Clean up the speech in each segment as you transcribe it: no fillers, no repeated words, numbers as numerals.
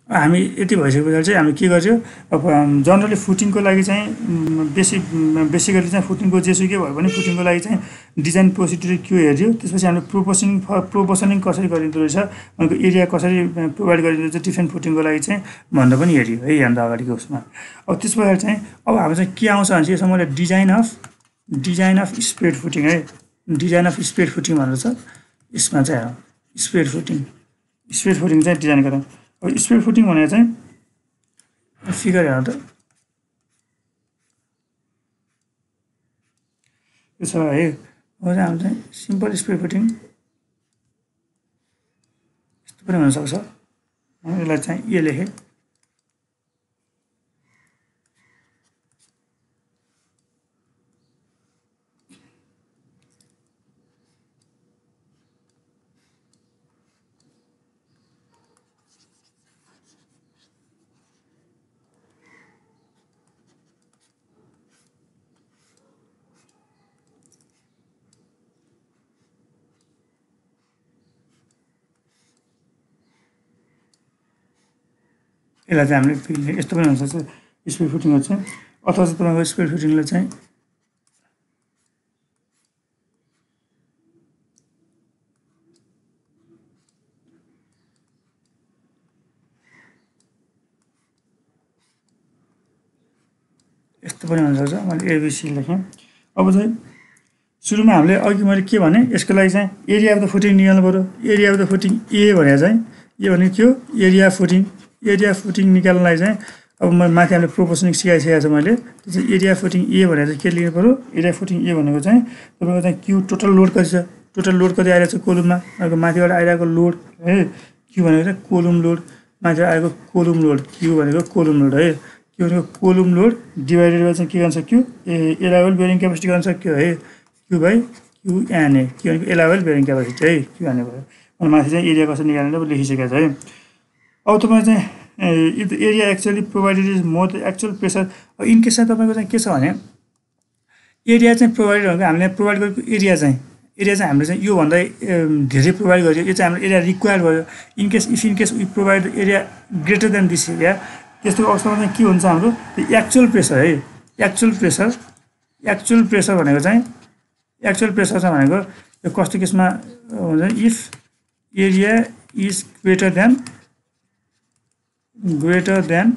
हामी यति भइसकेपछि चाहिँ हामी के गर्छौँ अब जनरली फुटिङको लागि चाहिँ बेसिकली चाहिँ फुटिङको जेसुकै भयो भने फुटिङको लागि चाहिँ डिजाइन प्रोसिड्युर के हेऱ्यो त्यसपछि हामीले प्रोपोर्सनिङ कसरी गरिँदो रहेछ उनको एरिया कसरी प्रोभाइड गरिँदो रहेछ डिफ्रेन्ट फुटिङको लागि चाहिँ भनेर पनि हेऱ्यो है यहाँभन्दा अगाडिको उसमा अब त्यस पछाडि चाहिँ अब हाम्रो चाहिँ के आउँछ भने चाहिँ यसमा मैले डिजाइन अफ स्प्रेड फुटिङ है डिजाइन अफ स्प्रेड फुटिङ भनेर छ यसमा चाहिँ स्प्रेड फुटिङ चाहिँ डिजाइन गरौँ अब स्प्रेड फुटिङ भनेको चाहिँ फिगर हेर्नु त यो छ है अब चाहिँ हाम्रो चाहिँ सिम्पल स्प्रेड फुटिङ यस्तो पनि हुनसक्छ यसलाई चाहिँ यो लेखेँ यसलाई चाहिँ हामीले यस्तो पनि हुनसक्छ स्प्रेड फुटिङहरू चाहिँ अथवा चाहिँ तपाईँको स्प्रेड फुटिङलाई चाहिँ यस्तो पनि हुनसक्छ मैले एबिसी लेखेँ अब चाहिँ सुरुमा हामीले अघि मैले के भने यसको लागि चाहिँ एरिया अफ द फुटिङ निकाल्नु पऱ्यो area of the footing A भनेको चाहिँ यो भनेको के हो एरिया फुटिङ निकाल्नलाई चाहिँ अब म माथि हामीले प्रोपोर्सनिङ सिकाइसकेको छु मैले त्यो चाहिँ एरिया फुटिङ ए भनेर चाहिँ के लेख्नु पऱ्यो एरिया फुटिङ ए भनेको चाहिँ तपाईँको चाहिँ क्यु टोटल लोड कति छ टोटल लोड कति आइरहेको छ कोलुममा अर्को माथिबाट आइरहेको लोड है क्यु भनेको चाहिँ कोलुम लोड माथि आएको कोलुम लोड क्यु भनेको कोलुम लोड है क्यु भनेको कोलुम लोड डिभाइडेड बाई चाहिँ के गर्न सक्यो एलावेबल बेरिङ क्यापेसिटी गर्न सक्यो है क्यु बाई क्युएनए के भनेको एलावेबल बेरिङ क्यापेसिटी है क्युएनए भयो अनि माथि चाहिँ एरिया कसरी निकाल्ने लेखिसकेको छ है अब तपाईँ चाहिँ area actually provided is more the actual pressure in case चाहिँ तपाईँको चाहिँ के छ भने एरिया चाहिँ प्रोभाइड भनेको हामीले प्रोभाइड गरेको एरिया चाहिँ हामीले चाहिँ योभन्दा धेरै प्रोभाइड गर्यो यो चाहिँ हाम्रो एरिया रिक्वायर्ड भयो in case we provide area greater than this area त्यस्तो अवस्थामा चाहिँ के हुन्छ हाम्रो एक्चुअल प्रेसर है एक्चुअल प्रेसर भनेको चाहिँ भनेको यो कस्तो केसमा हुन्छ if area is greater than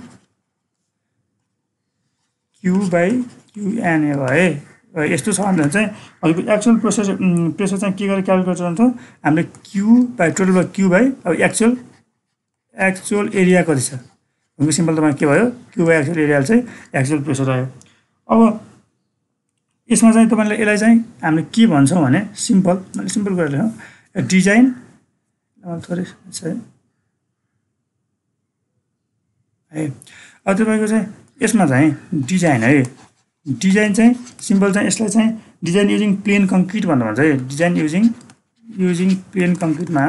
Q by Q N A भयो है यस्तो छ भने चाहिँ अहिलेको एक्चुअल प्रेसर चाहिँ के गरेर क्यालकुलेट गर्छ हामीले Q by total by Q by अब एक्चुअल एरिया कति छ भनेको सिम्पल तपाईँ के भयो क्यु बाई एक्चुअल एरिया चाहिँ एक्चुअल प्रेसर आयो अब यसमा चाहिँ तपाईँले यसलाई चाहिँ हामीले के भन्छौँ भने मैले सिम्पल गरेर लेखौँ डिजाइन थोरै है अब तपाईँको चाहिँ यसमा चाहिँ डिजाइन है डिजाइन चाहिँ सिम्पल चाहिँ यसलाई चाहिँ डिजाइन युजिङ प्लेन कङ्क्रिट भनेर भन्छ है डिजाइन युजिङ प्लेन कङ्क्रिटमा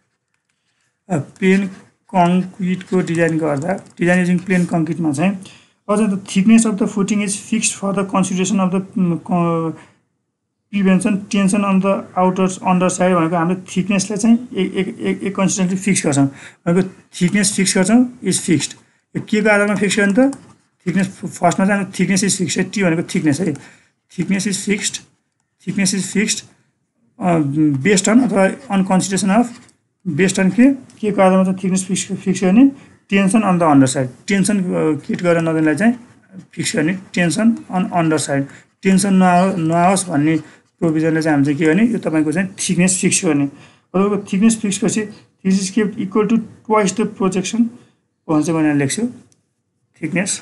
प्लेन कङ्क्रिटको डिजाइन गर्दा डिजाइन युजिङ प्लेन कङ्क्रिटमा चाहिँ अझ the thickness of the footing is fixed for the consideration of the prevention tension on the outer under side भनेको हामीले थिकनेसलाई चाहिँ एक कन्सिस्टेन्टली फिक्स गर्छौँ भनेको थिकनेस फिक्स गर्छौँ इज फिक्स्ड के को आधारमा फिक्स गर्ने त थिकनेस फर्स्टमा चाहिँ थिकनेस इज फिक्स्ड टी भनेको थिकनेस है thickness is fixed based on अथवा on consideration of based on के को आधारमा चाहिँ थिकनेस फिक्स गर्ने tension on the under side tension create गरेर नदिनलाई चाहिँ फिक्स गर्ने tension on under side tension नआओस् भन्ने प्रोभिजनले चाहिँ हामी चाहिँ के गर्ने यो तपाईँको चाहिँ थिकनेस फिक्स गर्ने तपाईँको थिकनेस फिक्स पछि this is kept equal to twice the projection भन्छ भनेर लेख्छु थिकनेस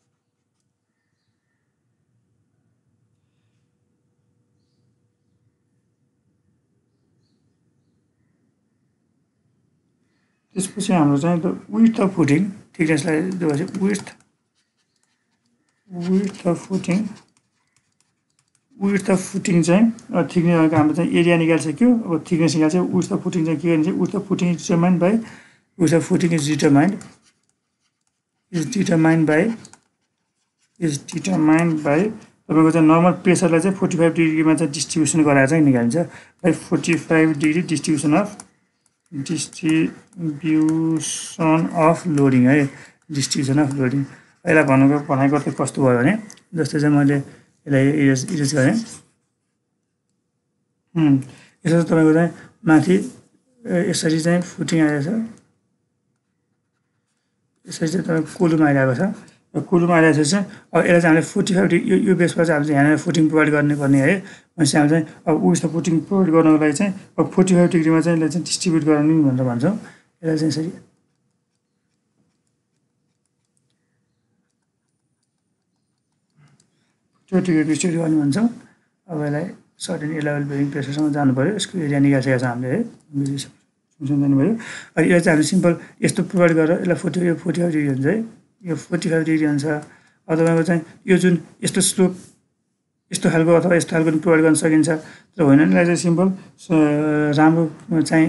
त्यसपछि हाम्रो चाहिँ द विड्थ अफ फुटिङ थिकनेसलाई विड्थ अफ फुटिङ चाहिँ थिकनेस हाम्रो चाहिँ एरिया निकालिसक्यो अब थिकनेस निकाल्छ विड्थ अफ फुटिङ चाहिँ के गर्ने चाहिँ width of footing is determined by width of footing is determined by तपाईँको चाहिँ नर्मल प्रेसरलाई चाहिँ 45 डिग्रीमा चाहिँ डिस्ट्रिब्युसन गराएर चाहिँ निकालिन्छ by 45 degree distribution of distribution of loading है डिस्ट्रिब्युसन अफ लोडिङ यसलाई भनेको चाहिँ कस्तो भयो भने जस्तै चाहिँ मैले यसलाई इरेज गरेँ यसो तपाईँको चाहिँ माथि यसरी चाहिँ फुटिङ आइरहेछ यसरी चाहिँ तपाईँको कोलुम आइरहेको छ कोलुम आइरहेको चाहिँ अब यसलाई चाहिँ हामीले 45 डिग्री यो बेसमा चाहिँ हामीले यहाँनिर फुटिङ प्रोभाइड गर्नुपर्ने है भनेपछि हामीले चाहिँ अब उयसमा फुटिङ प्रोभाइड गर्नको लागि चाहिँ अब 45 डिग्रीमा चाहिँ यसलाई चाहिँ डिस्ट्रिब्युट गराउनु भनेर भन्छौँ यसलाई चाहिँ यसरी 45 डिग्री डिस्ट्रिब्युट गर्नु भन्छौँ अब यसलाई सर्टेन ए लेभल बेरिङ प्रेसरसम्म जानु पऱ्यो यसको एरिया निकालिसकेको छ हामीले है जानुभयो अनि यो चाहिँ हामीले सिम्पल यस्तो प्रोभाइड गरेर यसलाई 45 डिग्री हुन्छ है यो 45 डिग्री हुन्छ अब तपाईँको चाहिँ यो जुन यस्तो स्लोप यस्तो खालको अथवा यस्तो खालको प्रोभाइड गर्न सकिन्छ तर होइन यसलाई चाहिँ सिम्पल राम्रो चाहिँ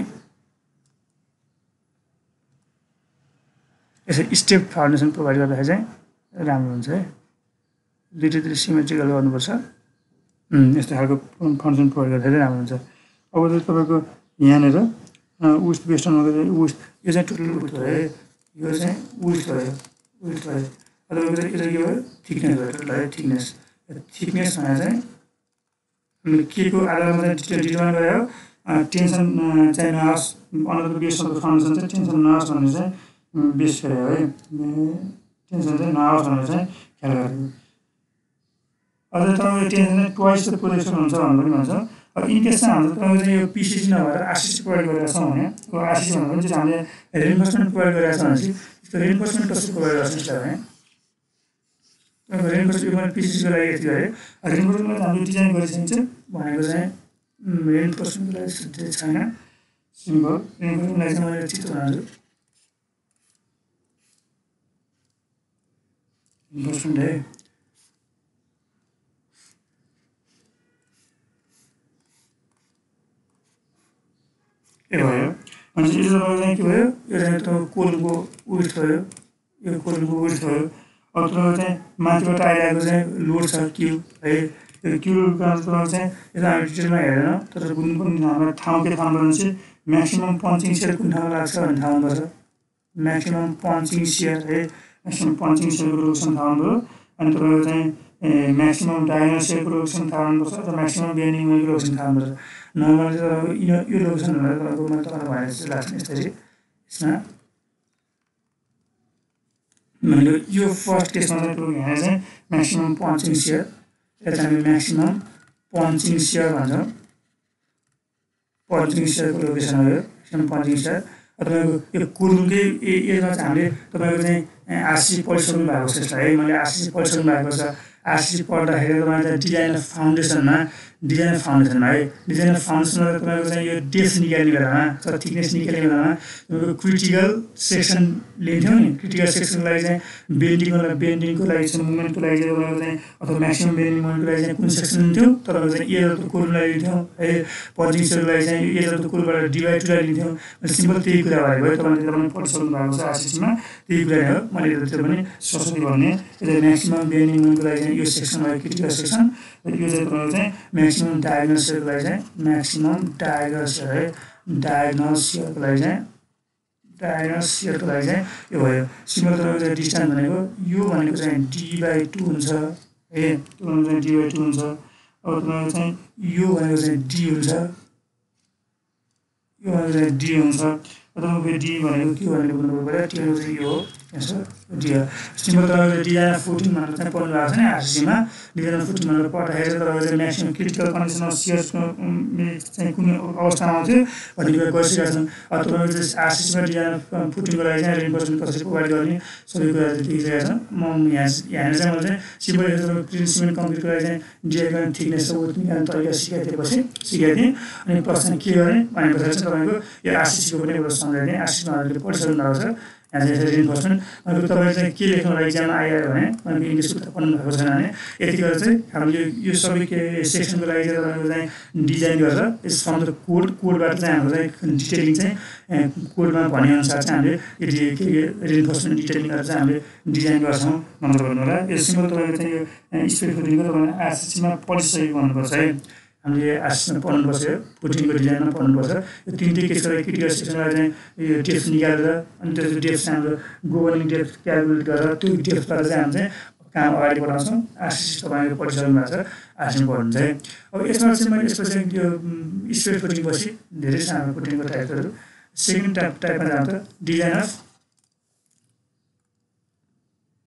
यसरी स्टेप फाउन्डेसन प्रोभाइड गर्दाखेरि चाहिँ राम्रो हुन्छ है दुईटैतिर सिमेट्रिकल गर्नुपर्छ यस्तो खालको फाउन्डेसन प्रोभाइड गर्दाखेरि राम्रो हुन्छ अब चाहिँ तपाईँको यहाँनिर वेस्ट वेस्टर्नमा वेस्ट यो चाहिँ टोटल उस भयो है यो चाहिँ वेस्ट भयो तपाईँको चाहिँ यो भयो थिकनेस भयो टोटल है थिकनेस भनेर चाहिँ हामीले के को आधारमा चाहिँ डिटर्माइन गऱ्यो टेन्सन चाहिँ नहोस् another base of the foundation चाहिँ टेन्सन नहोस् भनेर चाहिँ बेस गऱ्यो है टेन्सन चाहिँ नहोस् भनेर चाहिँ ख्याल गऱ्यो अझै तपाईँको टेन्सन चाहिँ ट्वाइस द प्रोजेक्सन हुन्छ भनेर पनि भन्छ अब इनकेस चाहिँ हाम्रो तपाईँको चाहिँ यो पिसिसी नभएर आरसिसी प्रोभाइड गरेका छौँ भने त्यो आरसिसी भनेको चाहिँ हामीले रेइन्फोर्समेन्ट प्रोभाइड गरेका छौँ भनेपछि त्यो रेइन्फोर्समेन्ट कसरी प्रोभाइड गर्छ भने तपाईँको रेइन्फोर्समेन्ट मैले पिसिसीको लागि यति गरेँ रेइन्फोर्समेन्टलाई हामीले डिजाइन गरिसकिन्छ भनेको चाहिँ रेइन्फोर्समेन्टको लागि छैन सिम्पल रेइन्फोर्समेन्टलाई चाहिँ मैले चित्र बनाउँछु रेइन्फोर्समेन्ट है के भयो भनेपछि यो तपाईँको चाहिँ के भयो यो चाहिँ तपाईँको कोलको विड्थ भयो यो कोलको विड्थ भयो अब तपाईँको चाहिँ माथिबाट आइरहेको चाहिँ लोड छ क्यु है यो क्यु लोडको कारण तपाईँको चाहिँ यसलाई हामी डिटेलमा हेरेन तर कुन कुन हाम्रो ठाउँ के ठाउँबाट चाहिँ म्याक्सिमम पन्चिङ सेयर कुन ठाउँमा लाग्छ भन्ने थाहा हुनुपर्छ म्याक्सिमम पन्चिङ सेयर है म्याक्सिमम पन्चिङ सेयरको लोकेसन थाहा हुनुपर्छ अनि तपाईँको चाहिँ म्याक्सिमम डायगोनल सेयरको लोकेसन थाहा हुनुपर्छ र म्याक्सिमम बेन्डिङ वेलको लोकेसन थाहा हुनुपर्छ नर्मली तपाईँको यो लोकेसन भनेर तपाईँको मैले तपाईँलाई भने जस्तो लाग्छ यसरी यसमा मैले यो फर्स्ट केसमा चाहिँ तपाईँको यहाँ चाहिँ म्याक्सिमम पन्चिङ सेयर यसलाई चाहिँ हामी म्याक्सिमम पन्चिङ सेयर भन्छौँ पन्चिङ सेयरको लोकेसन हो यो म्याक्सिमम पन्चिङ सेयर तपाईँको यो कुलकै एरियामा चाहिँ हामीले तपाईँको चाहिँ आरसिसी पढिसक्नु भएको छ यसलाई है मैले आरसिसी पढिसक्नु भएको छ आरसिसी पढ्दाखेरि तपाईँको डिजाइन फाउन्डेसनमा है डिजाइनर फाउन्डेसनमा तपाईँको चाहिँ यो डेप्थ निकाल्ने बेलामा अथवा थिकनेस निकाल्ने बेलामा तपाईँको क्रिटिकल सेक्सन लिन्थ्यौँ नि क्रिटिकल सेक्सनको लागि चाहिँ बेन्डिङको लागि चाहिँ मुभमेन्टको लागि चाहिँ तपाईँको चाहिँ अथवा म्याक्सिमम बेन्डिङ मुभमेन्टको लागि चाहिँ कुन सेक्सन लिन्थ्यौँ तपाईँको चाहिँ एजको कोललाई लिन्थ्यौँ है पन्चिङको लागि चाहिँ एजको कोलबाट डिभाइड टुलाई लिन्थ्यौँ सिम्पल त्यही कुरा भयो तपाईँले पढिसक्नु भएको छ आरसिसीमा त्यही कुरा हो मैले त्यो पनि सरस्वती भन्ने यसले म्याक्सिमम बेन्डिङ मुभमेन्टको लागि चाहिँ यो सेक्सन भयो क्रिटिकल सेक्सन यो चाहिँ तपाईँको चाहिँ म्याक्सिमम डायगोनल सेयरको लागि चाहिँ म्याक्सिमम डायगोनल सेयर है डायगोनल सेयरको लागि चाहिँ यो भयो सिम्पल तपाईँको चाहिँ डिस्टेन्स भनेको यो भनेको चाहिँ d/2 हुन्छ है त्यो भनेको चाहिँ d/2 हुन्छ अब तपाईँको चाहिँ यो भनेको चाहिँ d हुन्छ यो भनेको चाहिँ d हुन्छ तपाईँको d भनेको के भनेको बुझ्नु पऱ्यो त्यो चाहिँ यो हो यसो d सिम्पल तपाईँको डिजाइन फुटिङ भनेर चाहिँ पढ्नु भएको छ नि आरसिसीमा डिजाइन फुटिङ भनेर पढ्दाखेरि तपाईँको चाहिँ म्याक्सिमम क्रिटिकल कन्डिसन अफ सियर्सको चाहिँ कुन अवस्थामा आउँथ्यो भन्ने कुरा गरिसकेका छौँ अब तपाईँको चाहिँ आरसिसीमा डिजाइन फुटिङको लागि चाहिँ रेइन्फोर्समेन्ट कसरी प्रोभाइड गर्ने सबै कुरा देखिसकेका छौँ म यहाँनिर चाहिँ मैले चाहिँ सिम्पल प्रिन्ट सिमेन्ट कङ्क्रिटको लागि चाहिँ डिजाइन थिकनेस विड्थ निकाल्ने तरिका सिकाइदिएँ अनि प्लस चाहिँ के गरेँ भने पछाडि चाहिँ तपाईँको यो आरसिसीको पनि एउटा सम्झाइदिएँ आरसिसीमा हजुरले पढिसक्नु भएको छ यहाँ चाहिँ रेइन्फोर्समेन्ट अनि तपाईँले चाहिँ के लेख्नुको लागि इक्जाममा आइहाल्यो भने मैले इङ्ग्लिसको त पढ्नु भएको छैन भने यति गरेर चाहिँ हामीले यो सबै के सेक्सनको लागि चाहिँ तपाईँको चाहिँ डिजाइन गरेर यस फ्रम द कोडबाट चाहिँ हाम्रो चाहिँ डिटेलिङ चाहिँ कोडमा भनेअनुसार चाहिँ हामीले यो रेइन्फोर्समेन्ट डिटेलिङ गरेर चाहिँ हामीले डिजाइन गर्छौँ भनेर भन्नु होला यो सिम्पल तपाईँको चाहिँ यो स्पिड फुटिङको तपाईँले आरसिसीमा पढिसकेको भन्नुपर्छ है हामीले आसिसमा पढ्नुपर्छ, फुटिङको डिजाइनमा पढ्नुपर्छ। यो तिनटै के छ क्रिटिकल सेक्सनलाई चाहिँ यो डेप्थ निकालेर अनि त्यसको डेप्थ हाम्रो गोभर्निङ डेप्थ क्यालकुलेट गरेर त्यो डेप्थबाट चाहिँ हामी चाहिँ काम अगाडि बढाउँछौँ। आसिस तपाईँको पढिसक्नु भएको छ, आसिसमा पढ्नु चाहिँ। अब यसमा चाहिँ मैले यसपछि त्यो स्ट्रेट फुटिङ पछि धेरै सानो फुटिङको टाइपहरू सेकेन्ड टाइपमा जान्छ डिजाइन अफ